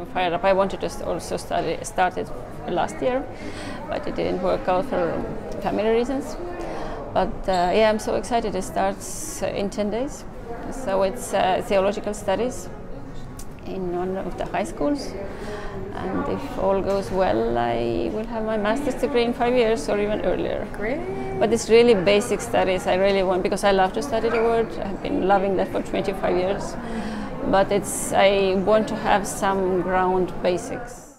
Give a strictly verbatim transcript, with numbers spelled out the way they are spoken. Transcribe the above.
fired up. I wanted to also study, start it last year, but it didn't work out for family reasons. But uh, yeah, I'm so excited. It starts in ten days. So it's uh, theological studies in one of the high schools. And if all goes well, I will have my master's degree in five years or even earlier. Great. But it's really basic studies. I really want, because I love to study the word. I've been loving that for twenty-five years. But it's, I want to have some ground basics.